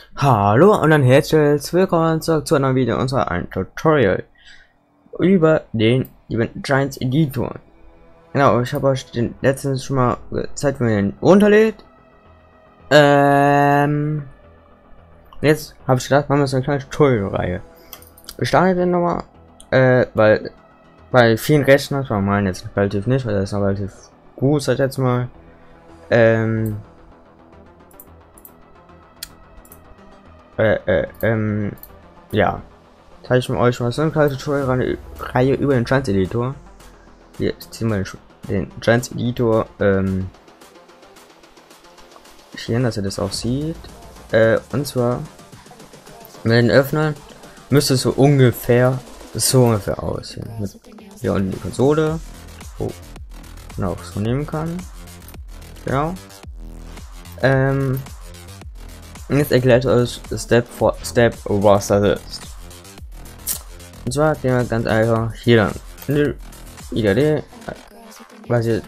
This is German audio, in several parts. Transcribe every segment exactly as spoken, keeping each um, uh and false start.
Hallo und ein herzliches Willkommen zurück zu einem Video unserer ein Tutorial über den Event Giants Editor. Genau, ich habe euch den letztens schon mal gezeigt, wie man den runterlädt. Ähm, jetzt habe ich gedacht, machen wir so eine kleine Tutorial-Reihe. Ich starte den nochmal, äh, weil bei vielen Rechnern, bei meinen jetzt relativ nicht, weil das ist noch relativ gut seit jetzt mal, ähm, Äh, äh, ähm, ja. Zeige ich mir euch mal so eine kleine Tutorial-Reihe über den Giants Editor. Hier ziehen wir den Giants Editor, ähm, hier, dass ihr das auch sieht. Äh, und zwar, wenn wir den öffnen, müsste es so ungefähr, so ungefähr aussehen. Mit hier unten die Konsole, wo man auch so nehmen kann. Genau. Ähm, Und jetzt erklärt euch Step for Step, was das ist. Und zwar gehen wir ganz einfach hier dann in die I D D, was hier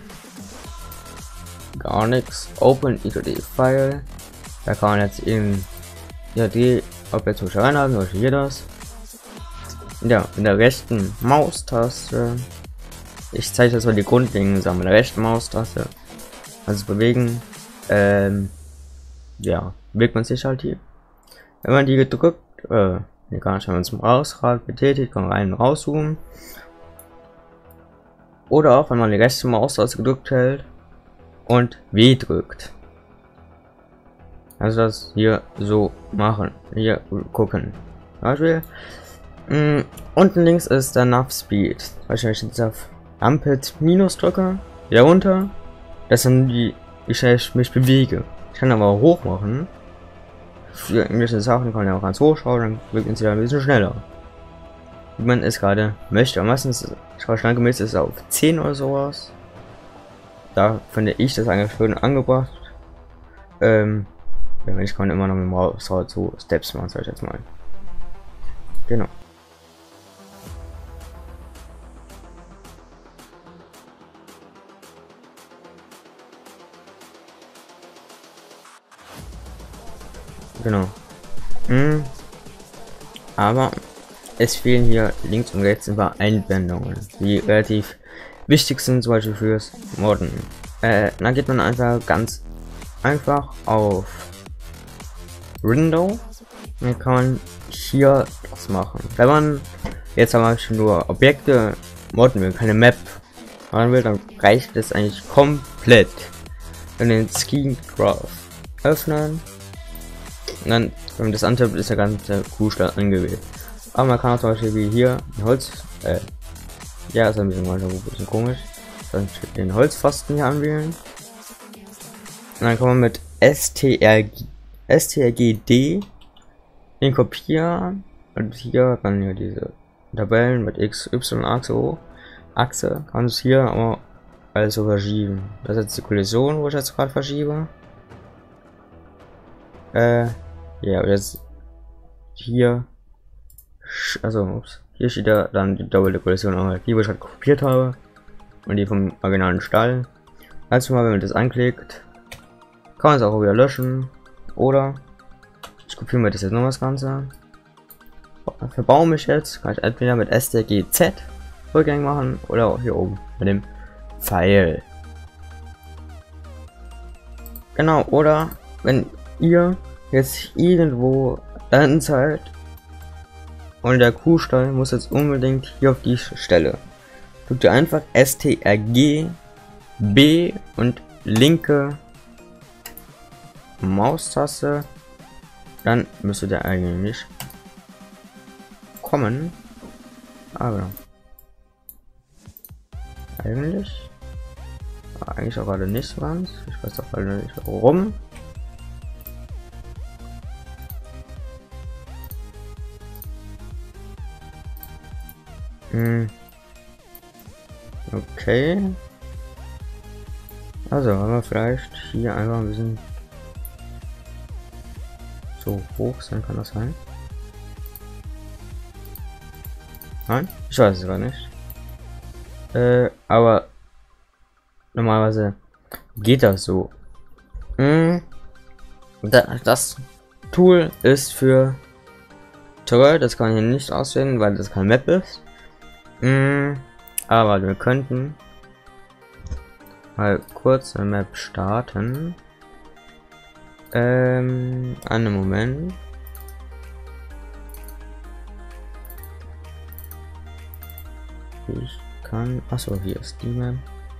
gar nichts, Open I D D File. Da kann man jetzt in I D D Objekt reinladen, solche hier das. Ja, in der rechten Maustaste. Ich zeige jetzt mal die grundlegenden Sachen mit der rechten Maustaste. Also bewegen. Ähm, ja, bewegt man sich halt hier. Wenn man die gedrückt, äh, hier kann ich man zum Rausrad betätigt, kann rein und rauszoomen. Oder auch, wenn man die rechte Maustaste gedrückt hält und W drückt. Also das hier so machen. Hier gucken. Beispiel. Mm, unten links ist der Nav Speed. Wahrscheinlich jetzt auf Ampel minus drücke, wieder runter. Das sind die, wie schnell ich mich bewege. Ich kann aber auch hoch machen. Für englische Sachen kann ich auch ganz hoch schauen, dann bewegt man sich ein bisschen schneller. Wie man es gerade möchte. Am meisten standgemäß ist es auf zehn oder sowas. Da finde ich das eigentlich schön angebracht. Ähm, ja, ich kann immer noch mit dem Mausrad so Steps machen, sag ich jetzt mal. Genau. Genau. Hm. Aber es fehlen hier links und rechts ein paar Einblendungen, die relativ wichtig sind, zum Beispiel fürs Modden. Äh, dann geht man einfach ganz einfach auf Window. Dann kann man hier das machen. Wenn man jetzt zum Beispiel nur Objekte modden will, keine Map machen will, dann reicht es eigentlich komplett. Dann den Scheme Graph öffnen. Und dann, wenn man das antippt, ist der ganze Kuhstall angewählt. Aber man kann auch zum Beispiel wie hier ein Holz, äh, ja, ist ein bisschen, ein bisschen komisch. Dann den Holzpfosten hier anwählen. Und dann kann man mit S T R G D den kopieren. Und hier hat man hier diese Tabellen mit X, Y, Achse, O. Achse kann es hier aber also verschieben. Das ist jetzt die Kollision, wo ich jetzt gerade verschiebe. Äh, ja, jetzt hier, also, ups, hier steht ja dann die doppelte Kollision, aber die, wo ich halt kopiert habe und die vom originalen Stall. Also mal, wenn man das anklickt, kann man es auch wieder löschen oder ich kopiere mir das jetzt noch das Ganze. Verbaue mich jetzt, kann ich entweder mit S T G Z Rückgang machen oder auch hier oben mit dem Pfeil. Genau, oder wenn ihr jetzt irgendwo dann seid und der Kuhstall muss jetzt unbedingt hier auf die Stelle. Drückt ihr einfach S T R G B und linke Maustaste, dann müsste der eigentlich kommen. Aber eigentlich eigentlich auch gerade nicht so ganz. Ich weiß auch gerade nicht warum. Hm. Okay. Also haben wir vielleicht hier einfach ein bisschen so hoch sein, kann das sein? Nein? Ich weiß es gar nicht. Äh, aber normalerweise geht das so. Hm. Das Tool ist für Terrain, das kann ich hier nicht auswählen, weil das kein Map ist. Mm, aber wir könnten mal kurz eine Map starten. Ähm, einen Moment. Ich kann. Achso, hier ist die Map.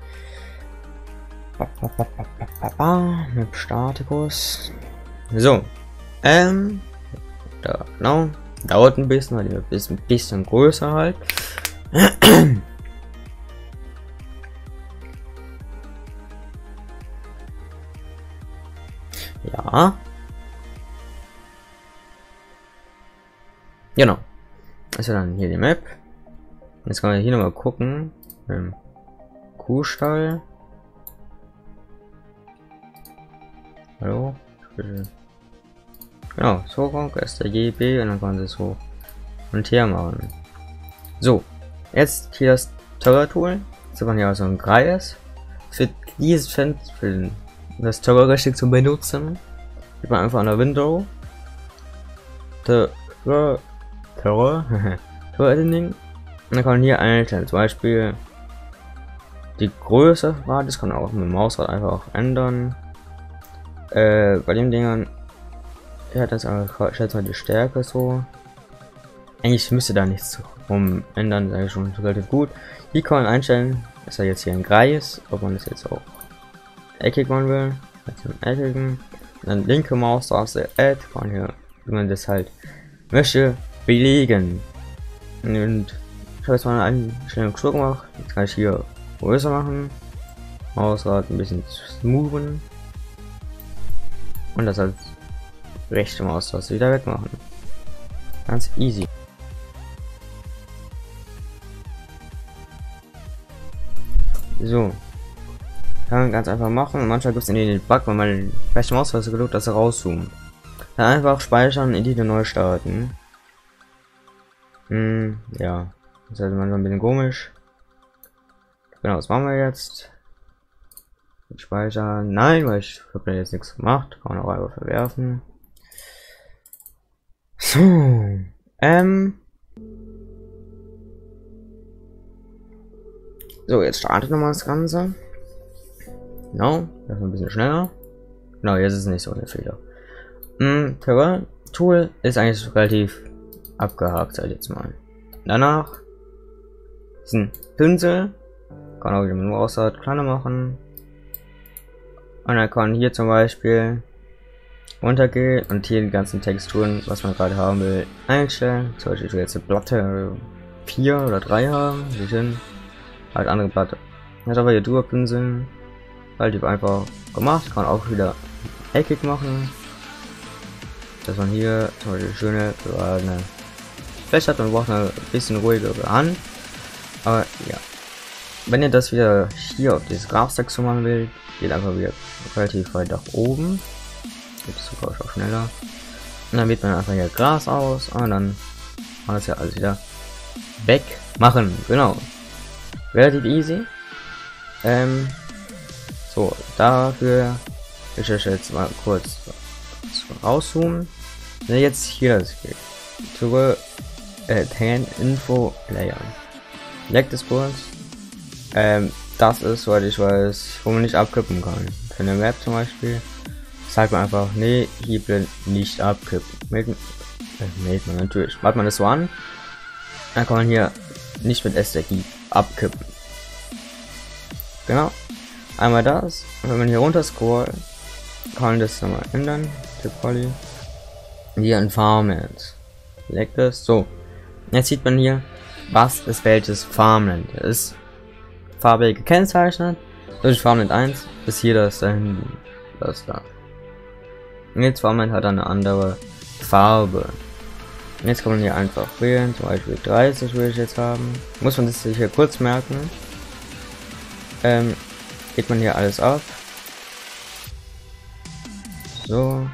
Ba, ba, ba, ba, ba, ba, ba. Map Statikus. So. Ähm. Da, genau. Dauert ein bisschen, weil die Map ist ein bisschen größer halt. Ja. Genau. Also dann hier die Map. Jetzt kann man hier nochmal gucken. Ähm, Kuhstall. Hallo? Bitte. Genau, so kommt S T G B und dann kann man es so und her machen. So, jetzt hier das Terror-Tool. So kann hier also ein Kreis. Für dieses Fenster, für das Terror richtig zu benutzen, gibt man einfach an der Window. Terror, Terror, Terror Editing. Und dann kann man hier einstellen, zum Beispiel die Größe war, das kann man auch mit dem Mausrad einfach ändern. Äh, bei den Dingern, ja, das aber schätze mal die Stärke so. Eigentlich müsste da nichts rum ändern, das ist eigentlich schon relativ gut. Hier kann man einstellen, dass er jetzt hier ein Kreis, ob man das jetzt auch eckig machen will, also einen eckigen. Dann linke Maustaste Add, kann man hier, wie man das halt möchte, belegen. Und ich habe jetzt mal eine Einstellung schon gemacht. Jetzt kann ich hier größer machen, Mausrad ein bisschen smoothen und das als rechte Maustaste wieder wegmachen. Ganz easy. So, kann man ganz einfach machen. Manchmal gibt es in den Bug, wenn man die rechte Maustaste gedrückt, dass er rauszoomt. Dann einfach speichern, Editor neu starten. Hm, ja, das ist also manchmal ein bisschen komisch. Genau, was machen wir jetzt? Speichern. Nein, weil ich habe jetzt nichts gemacht. Kann man auch einfach verwerfen. So, ähm. So, jetzt startet nochmal das Ganze. Genau, das ist ein bisschen schneller. Genau, jetzt ist es nicht so der Fehler. Mm, Terrain Tool ist eigentlich relativ abgehakt, sag ich jetzt mal. Danach ist ein Pinsel. Kann auch wieder mit dem Mausrad kleiner machen. Und dann kann hier zum Beispiel runtergehen und hier die ganzen Texturen, was man gerade haben will, einstellen. Zum Beispiel ich will jetzt eine Platte vier oder drei haben, die sind halt andere Platte. Jetzt aber hier drüber pinseln, relativ einfach gemacht, kann auch wieder eckig machen, dass man hier zum Beispiel schöne eine Fläche hat und braucht eine bisschen ruhigere Hand. Aber ja, wenn ihr das wieder hier auf dieses Grabstext machen will, geht einfach wieder relativ weit nach oben. Jetzt sogar auch schneller. Und dann wählt man einfach hier Gras aus und dann kann das ja alles wieder wegmachen. Genau. Relativ easy. Ähm, so, dafür ich euch jetzt mal kurz rauszoomen. Wenn ihr jetzt hier das geht. Zurück äh, Hand Info Layer. Leckt es kurz. Ähm, das ist, soweit ich weiß, wo man nicht abkippen kann. Für eine Map zum Beispiel sagt man einfach, nee, Hebel nicht abkippen. Mäht, äh, mäht man natürlich. Macht man das so an, dann kann man hier nicht mit S T G abkippen. Genau. Einmal das. Und wenn man hier runter scrollt, kann man das nochmal ändern. Tipp Poly. Hier in Farmland. Leckt es. So. Jetzt sieht man hier, was ist welches Farmland. Das ist farbig gekennzeichnet. Durch Farmland eins ist hier das da hinten. Das da. Und jetzt Farmland hat eine andere Farbe. Und jetzt kann man hier einfach wählen. Zum Beispiel dreißig will ich jetzt haben. Muss man das sich hier kurz merken. Ähm, geht man hier alles ab. So.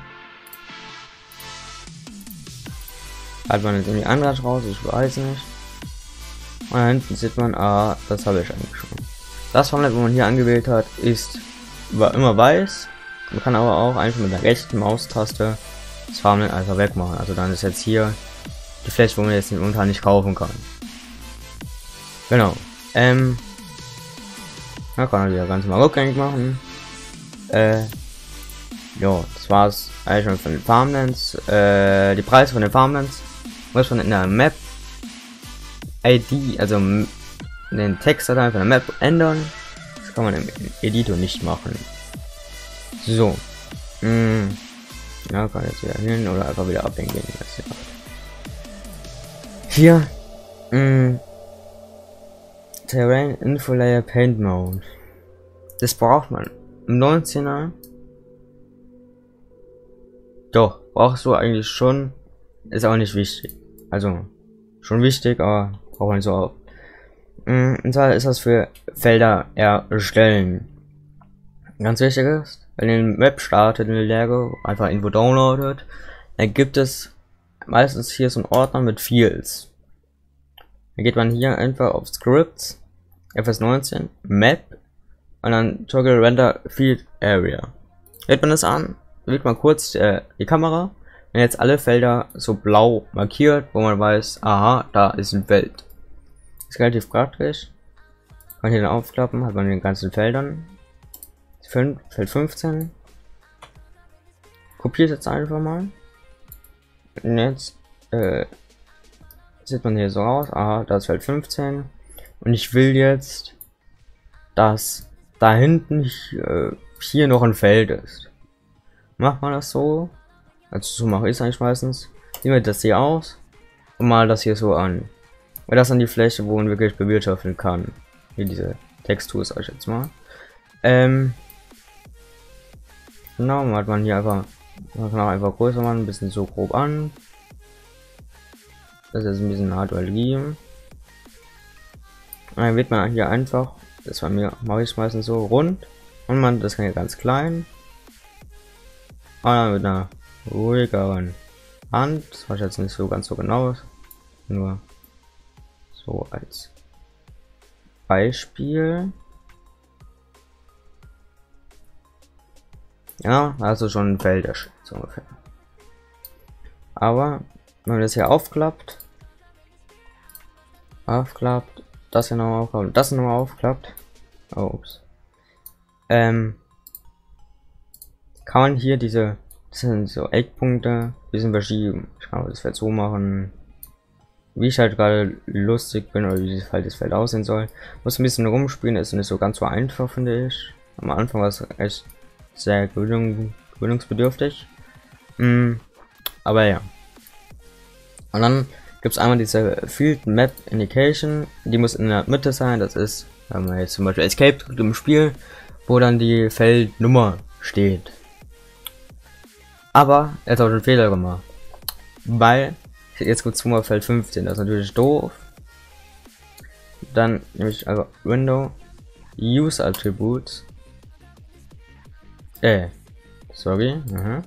Hat man jetzt irgendwie anders raus, ich weiß nicht. Und da hinten sieht man, ah, das habe ich eigentlich schon. Das Farmland, wo man hier angewählt hat, ist war immer weiß. Man kann aber auch einfach mit der rechten Maustaste das Farmland einfach wegmachen. Also dann ist jetzt hier die Fläche, wo man jetzt momentan nicht kaufen kann. Genau. Ähm. Da kann man wieder ganz mal rückgängig machen. Äh. Ja, das war's eigentlich schon von den Farmlands. Äh, die Preise von den Farmlands muss man in der Map I D, also den Textdatei von der Map ändern. Das kann man im Editor nicht machen. So. Mm. Ja, kann jetzt wieder hin oder einfach wieder abhängen. Hier. Mm. Terrain Info Layer Paint Mode. Das braucht man. Im neunzehner. Doch, brauchst du eigentlich schon. Ist auch nicht wichtig. Also, schon wichtig, aber braucht man so auf. Und zwar ist das für Felder erstellen. Ganz wichtig ist, wenn ihr eine Map startet in der Lego, einfach irgendwo downloadet, dann gibt es meistens hier so einen Ordner mit Fields. Dann geht man hier einfach auf Scripts, F S neunzehn, Map und dann Toggle Render Field Area. Wählt man das an, wählt man kurz äh, die Kamera, wenn jetzt alle Felder so blau markiert, wo man weiß, aha, da ist ein Feld. Das ist relativ praktisch. Kann hier dann aufklappen, hat man in den ganzen Feldern. Feld fünfzehn. Kopiert jetzt einfach mal. Und jetzt äh, sieht man hier so aus. Aha, da ist Feld fünfzehn. Und ich will jetzt, dass da hinten äh, hier noch ein Feld ist. Macht man das so? Also so mache ich es eigentlich meistens. Nehmen wir das hier aus und mal das hier so an. Weil das dann die Fläche, wo man wirklich bewirtschaften kann. Wie diese Textur sag ich jetzt mal. Ähm. Genau, hat man hier einfach, man kann auch einfach größer machen, ein bisschen so grob an. Das ist jetzt ein bisschen Hardware geben. Dann wird man hier einfach, das bei mir mache ich meistens so rund und man das kann hier ganz klein. Und dann mit einer ruhigeren Hand, das mache ich jetzt nicht so ganz so genau, nur so als Beispiel. Ja, also schon ein Feld so ungefähr. Aber wenn man das hier aufklappt, aufklappt, das hier nochmal aufklappt, das nochmal aufklappt, oh, ups, ähm, kann man hier diese, das sind so Eckpunkte, ein bisschen verschieben. Ich kann das Feld so machen, wie ich halt gerade lustig bin oder wie halt das Feld aussehen soll. Muss ein bisschen rumspielen, ist nicht so ganz so einfach, finde ich. Am Anfang war es echt sehr gewöhnung, gewöhnungsbedürftig. Mm, aber ja. Und dann gibt es einmal diese Field Map Indication, die muss in der Mitte sein. Das ist, wenn man jetzt zum Beispiel Escape drückt im Spiel, wo dann die Feldnummer steht. Aber er hat auch einen Fehler gemacht. Weil, jetzt gibt es mal Feld fünfzehn, das ist natürlich doof. Dann nehme ich einfach Window, Use Attributes. Äh, sorry, aha.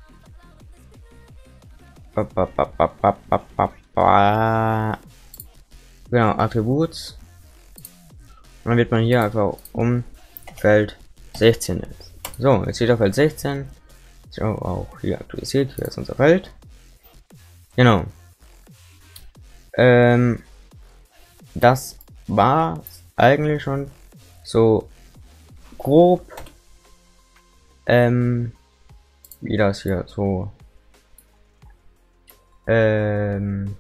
Ba, ba, ba, ba, ba, ba, ba, ba. Genau, Attributes. Und dann wird man hier einfach um Feld sechzehn ist. So, jetzt steht auf Feld sechzehn. Ist auch hier aktualisiert, hier ist unser Feld. Genau. Ähm, das war eigentlich schon so grob. Ähm, wie das hier so ähm,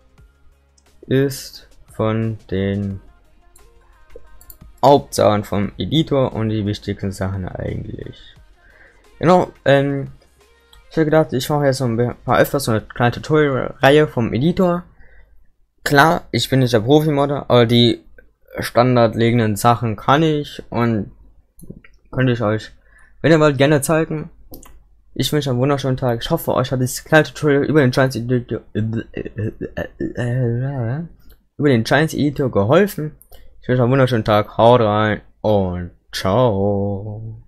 ist von den Hauptsachen vom Editor und die wichtigsten Sachen eigentlich. Genau, ähm, ich habe gedacht, ich mache jetzt so ein paar öfters so eine kleine Tutorial-Reihe vom Editor. Klar, ich bin nicht der Profi-Modder, aber die standardlegenden Sachen kann ich und könnte ich euch, wenn ihr wollt, gerne zeigen. Ich wünsche einen wunderschönen Tag. Ich hoffe, euch hat dieses kleine Tutorial über den Giants Editor über den Giants Editor geholfen. Ich wünsche einen wunderschönen Tag. Haut rein und ciao.